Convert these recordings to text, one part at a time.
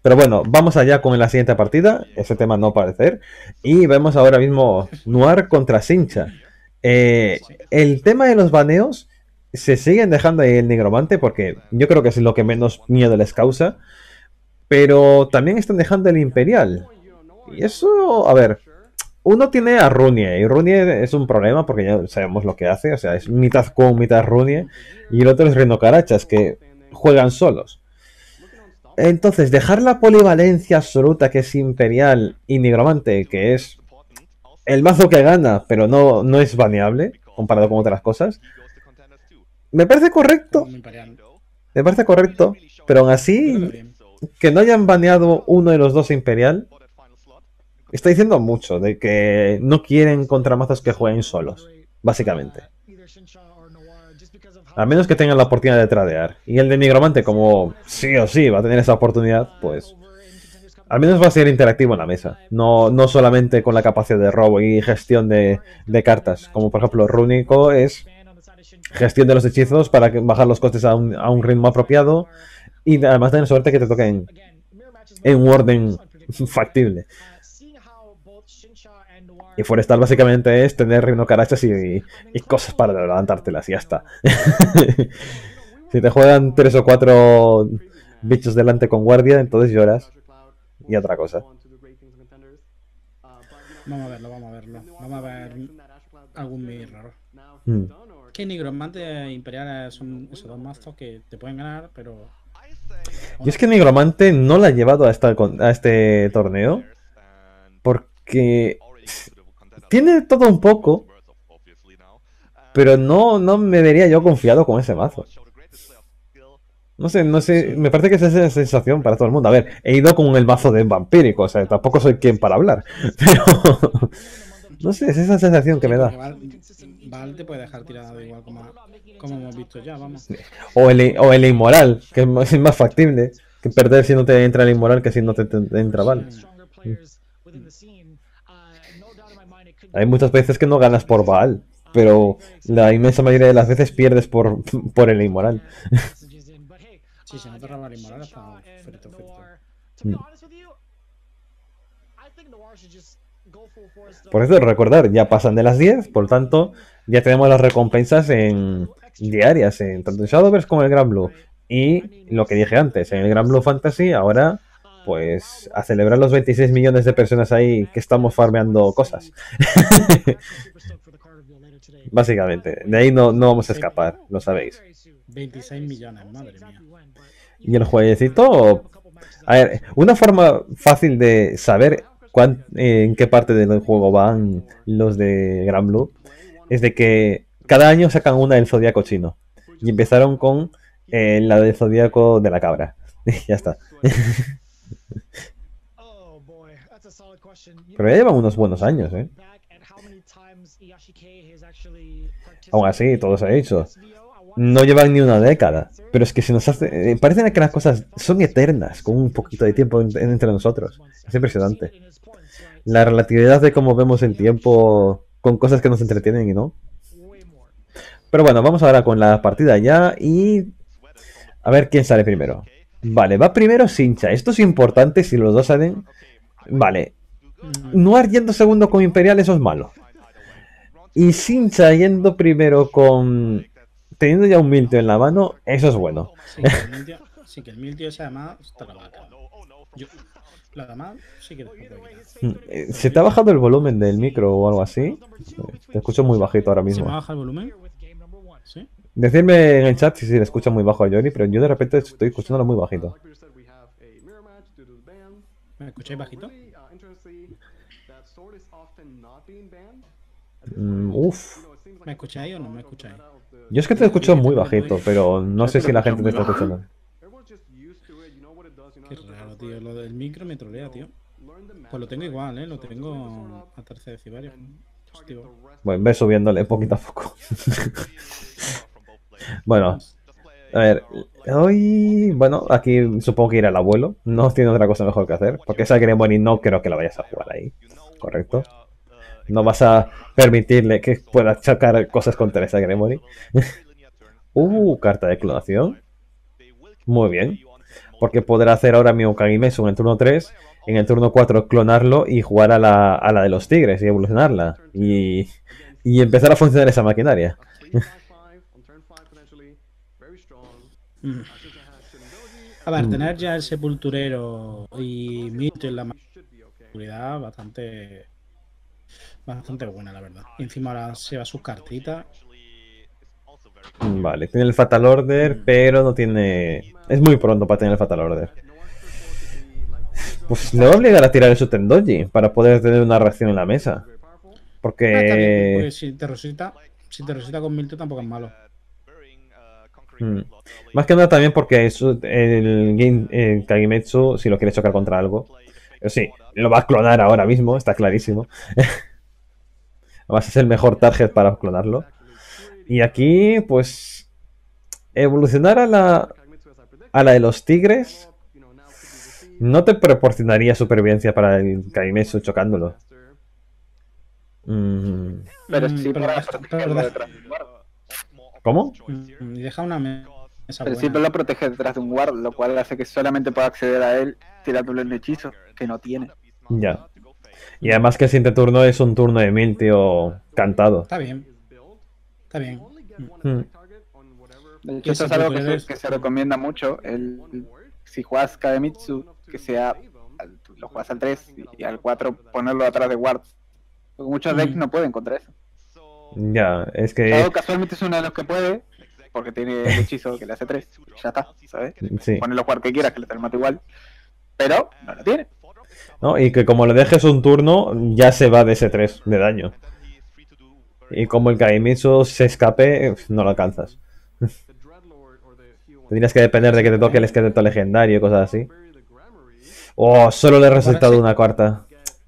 Pero bueno, vamos allá con la siguiente partida. Ese tema no parecer. Y vemos ahora mismo Noir contra Sincha. El tema de los baneos se siguen dejando ahí el nigromante porque yo creo que es lo que menos miedo les causa. Pero también están dejando el imperial. Y eso, a ver, uno tiene a Runie, y Runie es un problema porque ya sabemos lo que hace, o sea, es mitad Qun, mitad Runie, y el otro es Rinocarachas, que juegan solos. Entonces, dejar la polivalencia absoluta que es Imperial y Nigromante, que es el mazo que gana, pero no es baneable comparado con otras cosas, me parece correcto, me parece correcto, pero aún así, que no hayan baneado uno de los dos Imperial, está diciendo mucho de que no quieren contramazos que jueguen solos, básicamente. A menos que tengan la oportunidad de tradear. Y el de Nigromante, como sí o sí va a tener esa oportunidad, pues al menos va a ser interactivo en la mesa. No solamente con la capacidad de robo y gestión de cartas. Como por ejemplo Rúnico es gestión de los hechizos para bajar los costes a un ritmo apropiado. Y además tener suerte que te toquen en un orden factible. Y Forestal básicamente es tener rinocarachas y cosas para levantártelas y ya está. Si te juegan 3 o 4 bichos delante con guardia, entonces lloras. Y otra cosa. Vamos a verlo, vamos a verlo. Vamos a ver algún mirror. Mm. Que Nigromante Imperial son esos dos mazos que te pueden ganar, pero. Yo es que Nigromante no la he llevado a este torneo. Porque tiene todo un poco. Pero no me vería yo confiado con ese mazo. No sé, me parece que esa es la sensación para todo el mundo. A ver, he ido con el mazo de vampírico, o sea, tampoco soy quien para hablar. Pero no sé, es esa sensación que Sí, me porque da. Val te puede dejar tirado igual como hemos visto ya, vamos. O el inmoral, que es más factible que perder si no te entra el inmoral que si no te entra Val. Hay muchas veces que no ganas por Val, pero la inmensa mayoría de las veces pierdes por el inmoral. Sí, si no te roba el inmoral está frito, frito. Mm. Por eso recordar, ya pasan de las 10, por tanto, ya tenemos las recompensas en diarias, tanto en Shadowverse como en el Gran Blue. Y lo que dije antes, en el Gran Blue Fantasy, ahora, pues, a celebrar los 26 millones de personas ahí que estamos farmeando cosas. Básicamente, de ahí no vamos a escapar, lo sabéis. 26 millones, madre mía. Y el jueguecito, a ver, una forma fácil de saber en qué parte del juego van los de Gran Blue es de que cada año sacan una del Zodíaco chino. Y empezaron con la del Zodíaco de la cabra. Ya está. Pero ya llevan unos buenos años, ¿eh? Aún así, todo se ha hecho. No llevan ni una década. Pero es que se nos hace. Parecen que las cosas son eternas, con un poquito de tiempo entre nosotros. Es impresionante. La relatividad de cómo vemos el tiempo con cosas que nos entretienen y no. Pero bueno, vamos ahora con la partida ya y a ver quién sale primero. Vale, va primero Sincha. Esto es importante si los dos salen. Vale. Noir yendo segundo con Imperial, eso es malo. Y Sincha yendo primero con... Teniendo ya un Miltio en la mano, eso es bueno. Sí, que el Miltio ese además está la vaca. La demás sí que ¿Se te ha bajado el volumen del micro o algo así? Te escucho muy bajito ahora mismo. ¿Se me baja el volumen? ¿Sí? Decidme en el chat si se le escucha muy bajo a Johnny, pero yo de repente estoy escuchándolo muy bajito. ¿Me escucháis bajito? Uf. ¿Me escucháis o no me escucháis? Yo es que te escucho muy bajito, pero no sé si la gente te está escuchando. Qué raro, tío. Lo del micro me trolea, tío. Pues lo tengo igual, ¿eh? Lo tengo a 13 decibelios. Positivo. Bueno, ve subiéndole poquito a poco. Bueno, a ver. Hoy, bueno, aquí supongo que irá el abuelo. No tiene otra cosa mejor que hacer. Porque esa Gremoni no creo que la vayas a jugar ahí. Correcto. No vas a permitirle que pueda sacar cosas contra esa Gremoni. Carta de clonación. Muy bien. Porque podrá hacer ahora mi Kagimetsu en el turno 3, en el turno 4 clonarlo y jugar a la de los tigres y evolucionarla. Y empezar a funcionar esa maquinaria. Mm. A ver, tener ya el sepulturero y Mito en la seguridad bastante buena, la verdad. Y encima ahora se va sus cartitas. Vale, tiene el Fatal Order, pero no tiene... Es muy pronto para tener el Fatal Order. Pues le voy a obligar a tirar el Sutendoji para poder tener una reacción en la mesa. Está bien, Porque... porque si te resita con Mito tampoco es malo. Más que nada también porque el Kagemetsu, si lo quiere chocar contra algo, sí, lo va a clonar ahora mismo, está clarísimo. Vas a ser el mejor target para clonarlo. Y aquí, pues, evolucionar a la de los tigres no te proporcionaría supervivencia para el Kagemetsu chocándolo. Pero sí pero para deja- protegerlo pero detrás de un guard. ¿Cómo? Y deja una mesa Pero buena. siempre lo protege detrás de un guard, lo cual hace que solamente pueda acceder a él tirándole un hechizo que no tiene. Ya. Y además que el siguiente turno es un turno de Miltio cantado. Está bien. Está bien. De hecho, Que eso es si algo tú que eres- que se recomienda mucho. Si juegas Kagemitsu, que sea lo juegas al 3 y al 4 ponerlo atrás de guards. Porque muchos decks no pueden contra eso. Ya, es que... Shadow casualmente es uno de los que puede, porque tiene el hechizo que le hace 3. Ya está, ¿sabes? Sí. Ponelo a jugar que quieras, que le te mata igual. Pero no lo tiene. ¿No? Y que como le dejes un turno, ya se va de ese 3 de daño. Y como el Kagemitsu se escape, no lo alcanzas. Tendrías que depender de que te toque el esqueleto legendario y cosas así. Oh, solo le he resultado una cuarta.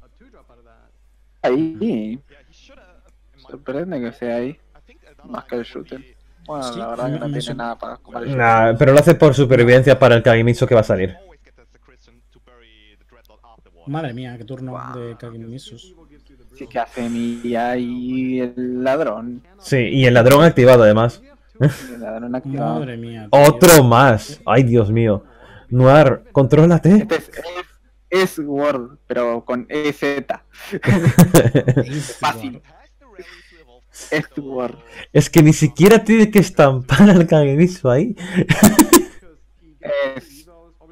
Ahí. Sorprende que sea ahí. Más que el shooter. Bueno, Sí, la verdad que no me tiene nada para comer el shooter. Nah, pero lo hace por supervivencia para el Kagemitsu que va a salir. Madre mía, qué turno de Kagemitsu. Sí que hace Milla y el ladrón. Sí, y el ladrón activado además. El ladrón activado. Madre mía. tío. Otro más. Ay, Dios mío. Noir, contrólate. Este es Word, pero con EZ. Fácil. Es Word. Es que ni siquiera tiene que estampar al Kagemitsu ahí. Es...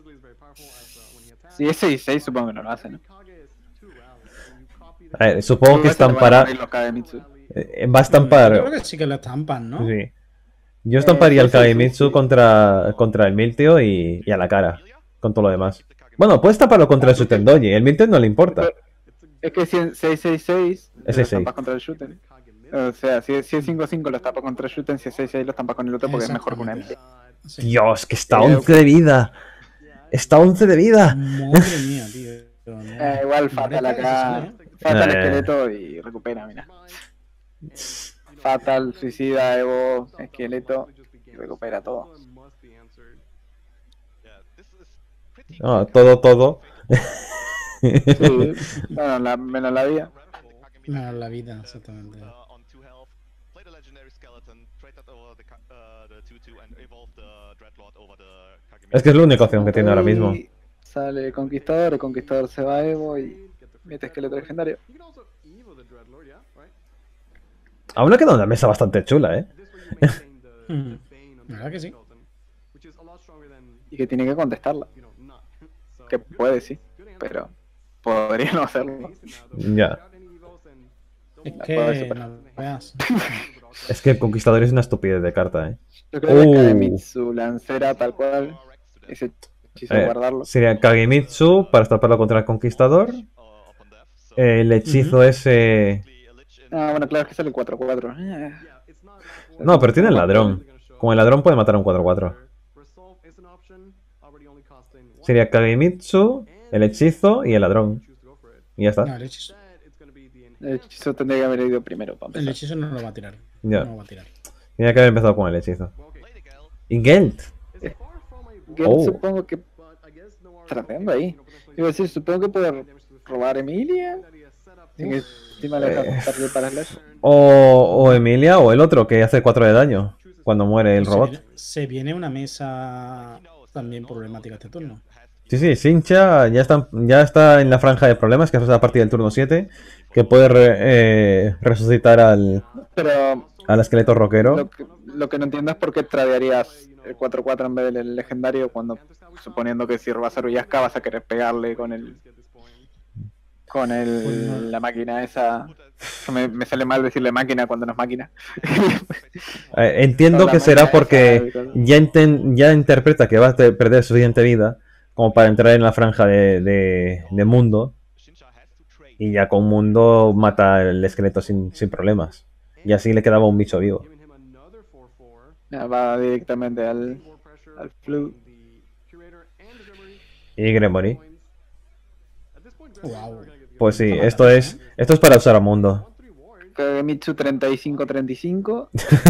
Si es 6-6 supongo que no lo hace, ¿no? A ver, supongo que Todo eso le van a estampará. poner los Kagemitsu. Va a Yo creo estampar. que sí que lo estampan, ¿no? Sí. Yo estamparía sí, al Kagemitsu contra el Miltio y a la cara. Con todo lo demás. Bueno, puedes taparlo contra el Sutendoji. El Miltio no le importa. Es que si en 666 Es lo 6-6. estampas contra el shooter. O sea, si es 5-5 lo estampas contra el shooter, si es 6-6 lo estampas con el otro porque es mejor que un empty. Sí. Dios, que está a 11 de vida. Está a 11 de vida. Madre mía, tío. No. Igual Fatal acá. Fatal Eh. esqueleto y recupera, mira. Fatal, suicida, Evo, esqueleto y recupera todo. No, todo. Sí, bueno, menos la vida. No, la vida, exactamente. Es que es la única opción que tiene ahora mismo. Y sale el conquistador se va a Evo y mete esqueleto legendario. Aún le queda una mesa bastante chula, ¿eh? ¿Verdad que sí? Y que tiene que contestarla. Que puede, sí, pero podría no hacerlo. Ya. Es puede que superar. no veas. Es que el Conquistador es una estupidez de carta, ¿eh? Yo creo que Oh. Kagemitsu lancera tal cual. Ese hechizo de guardarlo. Sería Kagemitsu para estamparlo contra el Conquistador. El hechizo ese... Ah, bueno, claro, es que sale 4-4. No, pero tiene el ladrón. Con el ladrón puede matar a un 4-4. Sería Kagemitsu, el hechizo y el ladrón. Y ya No, está. El hechizo tendría que haber ido primero para el empezar. hechizo no lo va a tirar. Ya. No lo va a tirar. Tenía que haber empezado con el hechizo. Y Gelt. Que Oh. supongo que tratando ahí. Iba a decir, supongo que puede robar Emilia. Así que encima le deja tarde para slash. O Emilia o el otro que hace 4 de daño cuando muere el robot. Se viene una mesa también problemática este turno. Sí, Sincha ya está en la franja de problemas, que es a partir del turno 7, que puede resucitar Pero al esqueleto rockero. lo que no entiendo es por qué tradearías el 4-4 en vez del legendario cuando, suponiendo que si robas a Ruyaska vas a querer pegarle con la máquina esa. Me sale mal decirle máquina cuando no es máquina. Entiendo que será porque ya interpreta que va a perder suficiente vida como para entrar en la franja de mundo, y ya con mundo mata el esqueleto sin problemas. Y así le quedaba un bicho vivo. Va directamente al flu. Y Gremory. Wow. Pues sí, esto es para usar a mundo. Kagemitsu 35-35.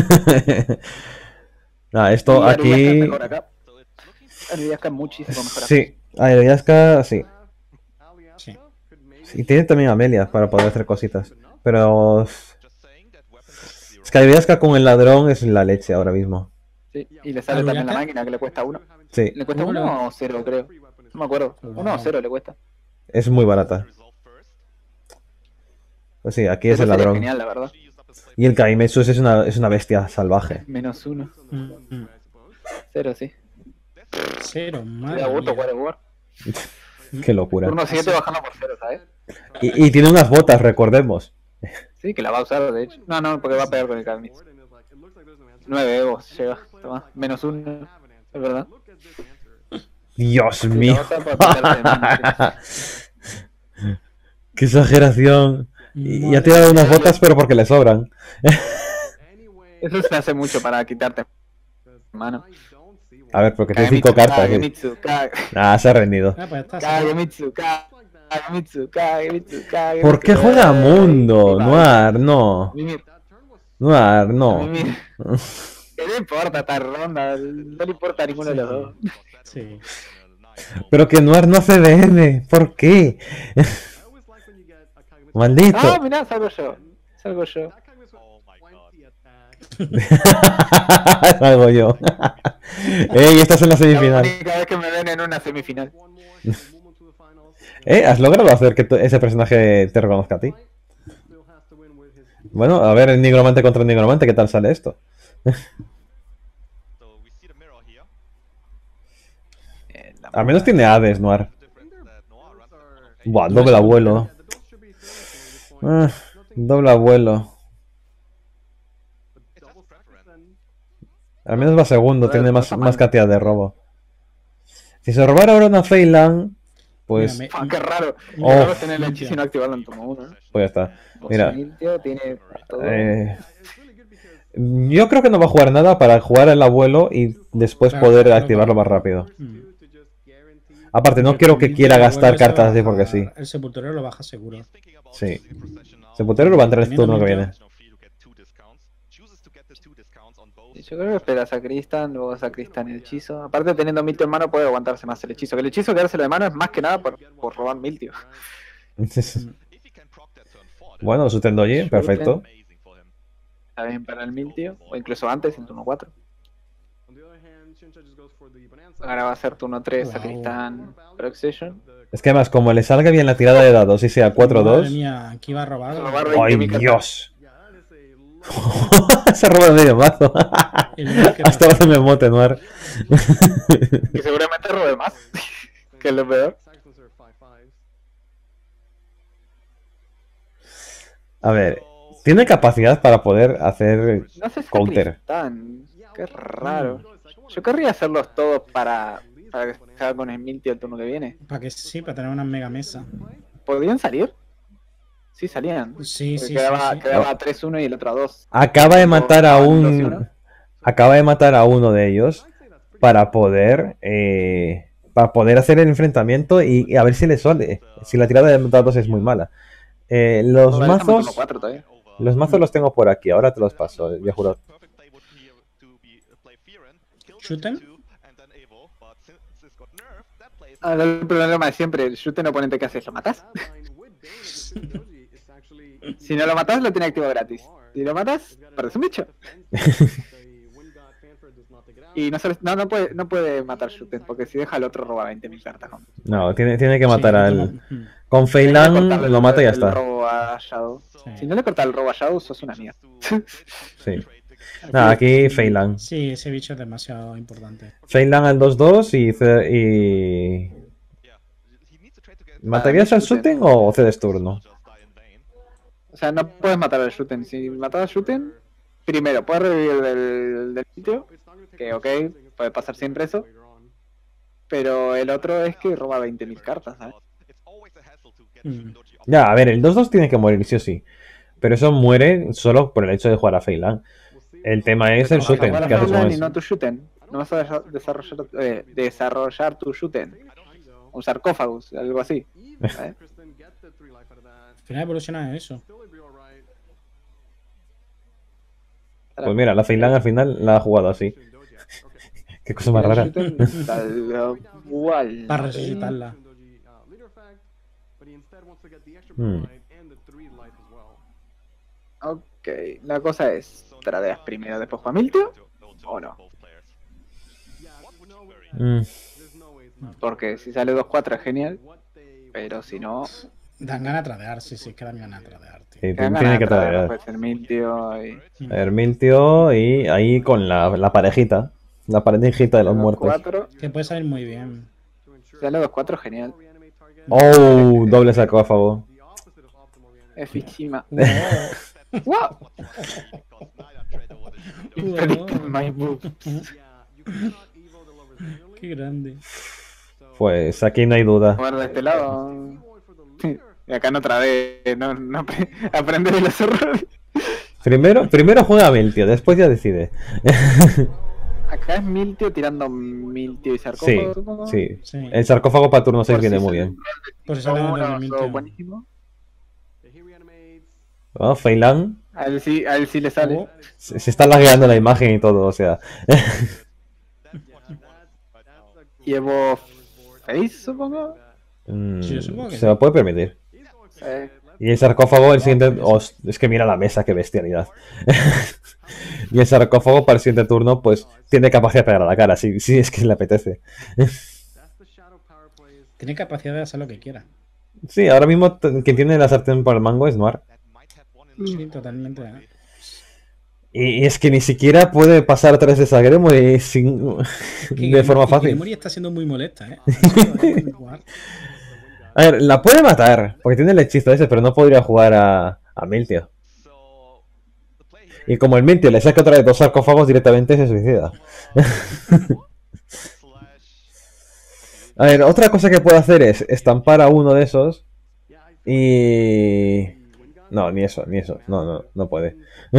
Nada, esto Y Aruyaska es aquí. mejor acá. Aruyaska es muchísimo mejor acá. Sí, Aruyaska sí. Sí. Y tiene también Amelia para poder hacer cositas. Pero es que Aruyaska con el ladrón es la leche ahora mismo. Sí, y le sale también la ¿Aruyaska? máquina que le cuesta 1. Sí, ¿Le cuesta 1 o 0, creo? No me acuerdo. 1 o 0 le cuesta. es muy barata. Pues sí, aquí es Eso el sería ladrón. genial, la verdad. Y el Kaimetsu es una bestia salvaje. -1. Mm. 0, sí. 0, madre Cuidado, Boto, mía. War. Qué locura. Turno 7 bajando por 0, ¿sabes? Y tiene unas botas, recordemos. Sí, que la va a usar, de hecho. No, porque va a pegar con el Kagemitsu. 9 Evos, llega. Toma, -1. Es verdad. Dios Y la mío. otra para quitarle de Qué exageración. Y ha Madre tirado mía. unas botas, pero porque le sobran. Eso se hace mucho para quitarte mano. A ver, porque tiene 5 cartas. ¿Sí? Kagemitsu, Ah, se ha rendido. Ah, pues está. Kagemitsu, Kagemitsu. ¿Por qué juega Mundo? Noir, no. Mimir, Noir, no. Mimir. ¿Qué le importa esta ronda? No le importa a ninguno de los dos. Sí. Pero que Noir no hace DM. ¿Por qué? Maldito. Ah, mirá, salgo yo. Salgo yo. Ey, estás en la La semifinal. única vez que me ven en una semifinal. ¿Has logrado hacer que ese personaje te reconozca a ti? Bueno, a ver, el nigromante contra el nigromante, ¿qué tal sale esto? Al menos tiene Hades, Noir. Buah, doble abuelo. Doble abuelo. Al menos va segundo, tiene más cantidad de robo. Si se robara ahora una Feyland, pues, Mira, Ah, qué raro. Oh. Qué raro tener el hechizo y no activarlo en turno 1. pues ya está. Mira, Miltio tiene todo. yo creo que no va a jugar nada para jugar el abuelo y después Claro, poder claro, activarlo claro. más rápido. Mm. Aparte, no Porque quiero que el quiera abuelo gastar se cartas así baja- porque sí. El sepulturero lo baja seguro. Sí. Sepulturero va a entrar este turno que viene. Yo creo que espera a Sacristan, luego Sacristan el hechizo. Aparte, teniendo Miltio en mano, puede aguantarse más el hechizo. Que el hechizo quedárselo de mano es más que nada por robar Miltio. Bueno, su Tendoji, perfecto. Está bien para el Miltio, o incluso antes, en turno 4. Ahora va a ser turno 3, Wow. Sacristan, Proxession. Es que además, como le salga bien la tirada de dados y sea Madre 4-2. mía, aquí va a robar. Robar ¡Ay, 20.000 cartas. Dios! Se roba el medio mazo. El único que Hasta ahora me mote, Noir. Que seguramente robe más. Que es lo peor. A ver, tiene capacidad para poder hacer No sé si counter. Sacristan. Qué raro. Yo querría hacerlos todos para que se haga con el Miltio el turno que viene. Para que sí, para tener una mega mesa. ¿Podrían salir? Sí, salían. Sí, Porque sí, quedaba, sí. quedaba 3-1 y el otro a 2. Acaba de matar a ¿Dos y un. uno? Acaba de matar a uno de ellos para poder. Hacer el enfrentamiento y a ver si le sale. Si la tirada de dados es muy mala. Los mazos. Los mazos los tengo por aquí, ahora te los paso, yo juro. ¿Shooten? El problema de siempre, el shoot en oponente que haces, ¿lo matas? Si no lo matas, lo tiene activo gratis. Si lo matas, perdes un bicho. Y no puede matar Shuten, porque si deja al otro roba 20.000 cartas. ¿No? No, tiene que matar Sí, al... no- Con Hay que Feilan cortarle lo mata y ya el está. robo a Shadow. Sí. Si no le cortas el robo a Shadow, sos una mierda. Sí. Nada, aquí Feilan. Sí, ese bicho es demasiado importante. Feilan al 2-2 y... ¿Matarías al Shooting o cedes turno? O sea, no puedes matar al Shuten. Si matas al Shuten, primero, puedes revivir del sitio, que ok, puede pasar siempre eso. Pero el otro es que roba 20.000 cartas, ¿sabes? Ya, a ver, el 2-2 tiene que morir sí o sí. Pero eso muere solo por el hecho de jugar a Feilan. El tema es el Vas a Shooting. jugar a ¿Qué haces con Feyland y eso? no tu Shuten. No vas a desarrollar tu Shuten. Un sarcófagus, algo así. ¿sabes? Al final evoluciona en eso. Pues mira, la Feilan al final la ha jugado así. Qué cosa más El rara. Shuten, tal cual. Para resucitarla. Ok, la cosa es, ¿tradeas primero después para Miltio o no? Mm, Porque si sale 2-4 es genial, pero si no, Dan ganas de tradear, sí, sí, que dan ganas de tradear, tío. sí, ganan tiene a que tradear, tradear. puede ser Miltio y A ver, Miltio y ahí con la parejita. La parejita de los muertos. 2-4. Que puede salir muy bien. Si sale 2-4 genial. Oh, doble sarcófago. Efísima. Wow. ¡Wow! Wow. My boobs. Qué grande. Pues aquí no hay duda. Bueno, de este lado. Y acá no trade, aprende de los errores. Primero juega a Miltio, después ya decide. Acá es Miltio tirando Miltio y Sí, sarcófago, supongo. sí. Sí. El sarcófago para turno 6 Por viene si muy sale bien. Pues si sale uno, de 2020. eso, buenísimo. Oh, Feilan. A él sí le sale. Oh, Se está lagueando la imagen y todo, o sea. Llevo Face, supongo. Sí, yo supongo que Se lo puede permitir. Eh, Y el sarcófago, el siguiente. Es que mira la mesa, qué bestialidad. Y el sarcófago para el siguiente turno, pues tiene capacidad de pegar a la cara, si es que le apetece. tiene capacidad de hacer lo que quiera. Sí, ahora mismo quien tiene la sartén por el mango es Noir. Sí, totalmente. ¿eh? Y es que ni siquiera puede pasar 3 de Sagremo de forma fácil. Gremory está siendo muy molesta, ¿eh? A ver, la puede matar, porque tiene el hechizo ese, pero no podría jugar a Miltio. Y como el Miltio le saca otra vez 2 sarcófagos, directamente se suicida. A ver, otra cosa que puede hacer es estampar a uno de esos y... No, ni eso, no puede.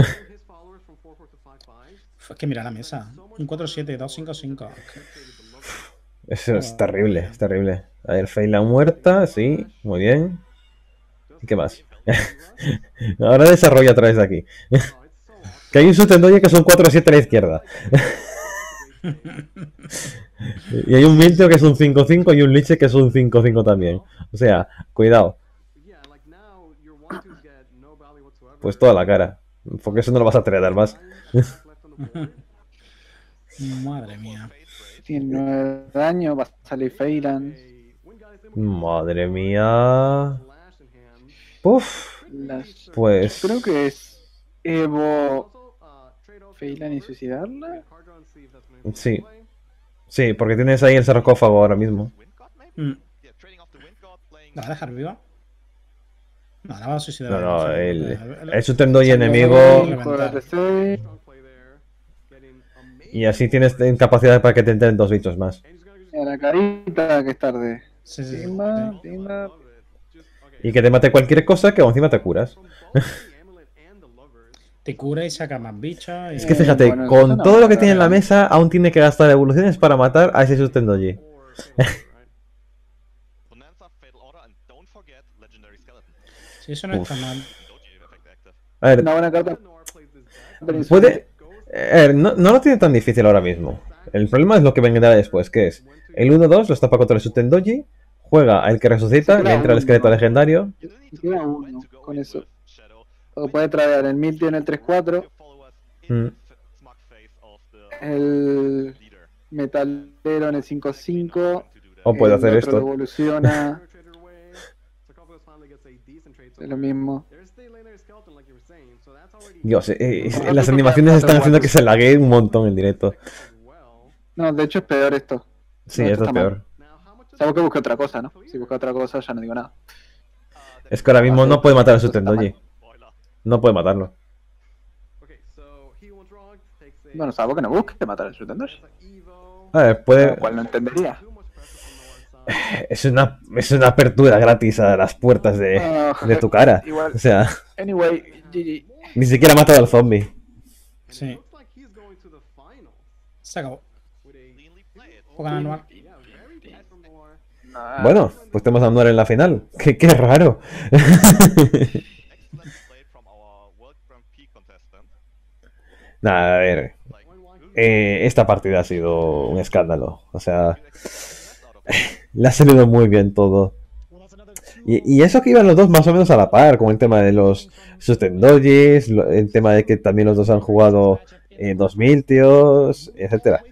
Es que mira la mesa. Un 4-7, 2-5-5. Eso es terrible, es terrible. A ver, Feyla muerta, sí, muy bien. ¿Y qué más? Ahora desarrolla a través de aquí. Que hay un Sutendoye que son 4-7 a la izquierda. Y hay un Miltio que es un 5-5 y un Liche que es un 5-5 también. O sea, cuidado. Pues toda la cara. Porque eso no lo vas a traer más. Madre mía. Tiene 9 daño, va a salir Feyland. Madre mía. Uf. Pues... Creo que es Evo Feyland y suicidarla. Sí. Sí, porque tienes ahí el sarcófago ahora mismo. ¿La va a dejar viva? No, la va a suicidar. No, Sí, el Sutendoye enemigo. Y así tienes capacidad para que te entren 2 bichos más. A la carita que es tarde. Sí, sí, sí. Timba, timba. Y que te mate cualquier cosa que encima te curas. Te cura y saca más bichos. Es que fíjate, bueno, eso con no todo lo que me tiene en la parece. mesa, aún tiene que gastar evoluciones para matar a ese Sustendoye. Sí, eso no está mal. A ver, Una buena carta. puede... no lo tiene tan difícil ahora mismo. El problema es lo que vendrá después, que es... El 1-2 lo tapa contra el Sutendoji, juega al que resucita, le entra el esqueleto legendario. Queda uno con eso. O puede traer el Miltio en el 3-4. Mm, El metalero en el 5-5. O puede hacer el otro esto. lo evoluciona. Es lo mismo. Dios, las animaciones están haciendo que se laguee un montón en directo. No, de hecho es peor esto. Sí, No, esto es está mal. peor. Salvo que busque otra cosa, ¿no? Si busca otra cosa ya no digo nada. Es que ahora mismo no puede matar a su Esto está mal. Tendoji. No puede matarlo. Bueno, salvo que no busque matar al Shutendoshi. A ver, puede... Lo cual no entendería. Es una apertura gratis a las puertas de tu cara. Igual. O sea, Anyway, GG. ni siquiera ha matado al zombie. Sí. Se acabó. Puedo ganar Noir. Nah, Bueno, pues tenemos a Noir en la final. Qué raro. Nada, a ver. Esta partida ha sido un escándalo. O sea, le ha salido muy bien todo. Y eso que iban los dos más o menos a la par, con el tema de sus tendojis, el tema de que también los dos han jugado 2000 tíos, etcétera.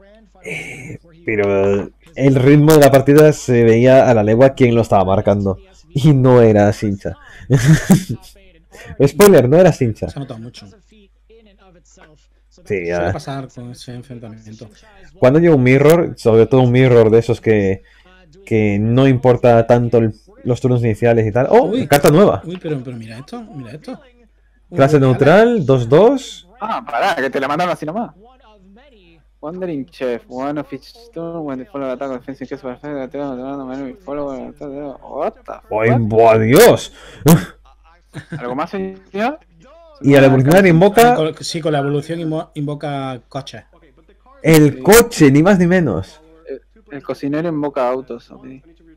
Pero el ritmo de la partida se veía a la legua quién lo estaba marcando. Y no era Sincha. Spoiler, no era Sincha. Se ha notado mucho. Sí, Suele ya. pasar con ese enfrentamiento. Cuando llega un mirror, sobre todo un mirror de esos que no importa tanto los turnos iniciales y tal. ¡Oh! Uy. Carta nueva. Uy, pero mira esto, mira esto. Clase Uy, neutral, 2-2. Ah, pará, que te la mandaron así nomás. Wandering Chef, one of each stone when the follow attack of defense case perfect, follow what the ¡Ay, fuck? buah, Dios! ¿Algo más, señor? Y al evolucionar invoca Sí, con la evolución invoca coches. el coche, ni más ni menos. El cocinero invoca autos, ok.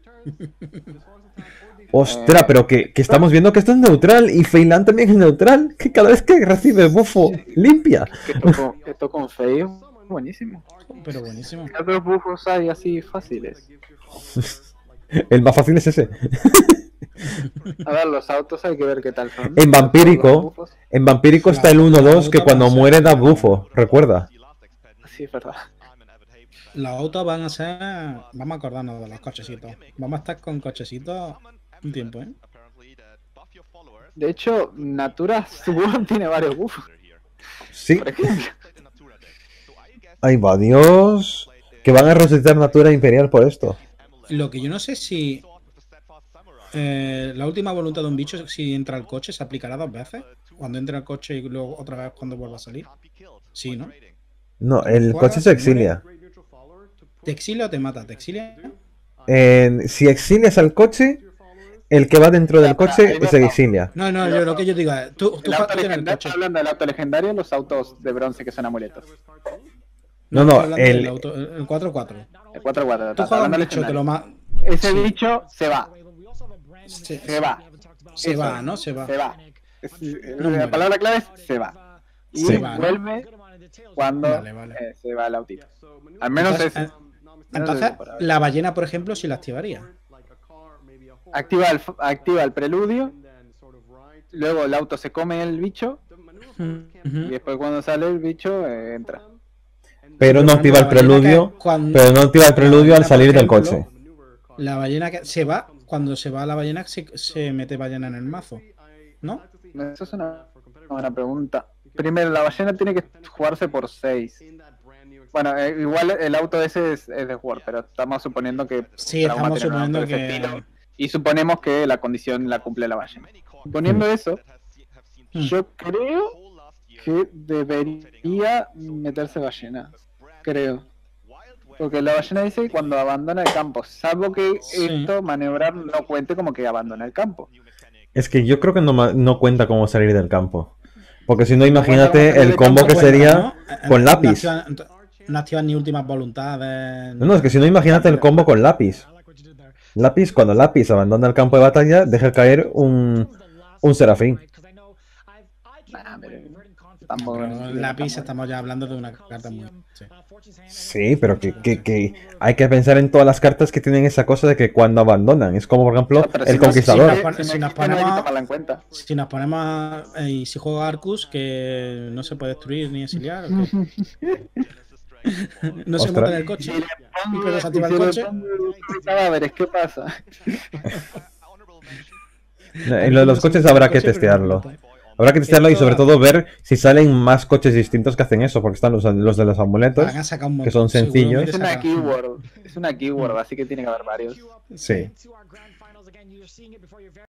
Ostras, pero que estamos viendo que esto es neutral y Feilan también es neutral. Que cada vez que recibe bufo, limpia. Que toco con feo, buenísimo. Pero buenísimo. ¿Qué otros buffos hay así fáciles? El más fácil es ese. A ver, los autos hay que ver qué tal son. En vampírico, Los bufos. está el 1-2 que cuando muere da bufo, recuerda. Sí, es verdad. Los autos van a ser. Vamos a acordarnos de los cochecitos. Vamos a estar con cochecitos un tiempo, ¿eh? De hecho, Natura Suburban tiene varios buffos. Sí. Por ejemplo. Ay, va Dios. Que van a resucitar Natura Imperial por esto. Lo que yo no sé si. La última voluntad de un bicho, si entra al coche, se aplicará 2 veces. Cuando entra al coche y luego otra vez cuando vuelva a salir. Sí, ¿no? No, el coche se exilia. ¿Te exilia o te mata? ¿Te exilia? Si exilias al coche, el que va dentro del coche se exilia. No, yo lo que yo digo es, tú El auto tienes el legendario, coche. hablando del auto legendario, los autos de bronce que son amuletos. No, estoy hablando del el auto, el 4-4. El 4-4. Tú juegas un bicho, te lo Ese sí. bicho se va. Se va. Se Eso va, es. ¿no? Se va. Se va. No La muere. palabra clave es se va. Y Se va, ¿no? vuelve cuando Vale. se va el autito. Al menos Entonces, es. Entonces, la ballena, por ejemplo, si la activaría. Activa el preludio. Luego el auto se come el bicho. Y después cuando sale el bicho entra. Pero no activa el preludio. Pero no activa el preludio al salir del coche. La ballena que se va, cuando se va la ballena, se mete ballena en el mazo. ¿No? Eso es una buena pregunta. Primero, la ballena tiene que jugarse por 6. Bueno, igual el auto ese es de jugar, pero estamos suponiendo que Sí, Trauma estamos tiene un auto suponiendo de ese que. estilo, y suponemos que la condición la cumple la ballena. Suponiendo eso, yo creo que debería meterse ballena. Creo. Porque la ballena dice que cuando abandona el campo, salvo que esto, maniobrar, no cuente como que abandona el campo. Es que yo creo que no cuenta cómo salir del campo. Porque si no, imagínate cuenta el combo que sería con lápiz. No activan ni últimas voluntades. No, es que si no, imagínate el combo con lápiz. Cuando lápiz abandona el campo de batalla, deja caer un serafín. Tampoco Lápiz, estamos ya hablando de una carta muy. Sí. Sí, pero que hay que pensar en todas las cartas que tienen esa cosa de que cuando abandonan. Es como, por ejemplo, el Conquistador. Si nos ponemos y si juega Arcus, que no se puede destruir ni exiliar. No se Ostras. monta en el coche. Y cuando se activa el coche. Cadáveres, ¿qué pasa? En lo de los coches habrá que testearlo. Habrá que testearlo y sobre todo ver si salen más coches distintos que hacen eso, porque están los de los amuletos, Van a sacar un que son montón, sencillos. Es una keyword. Es una keyword, así que tiene que haber varios. Sí.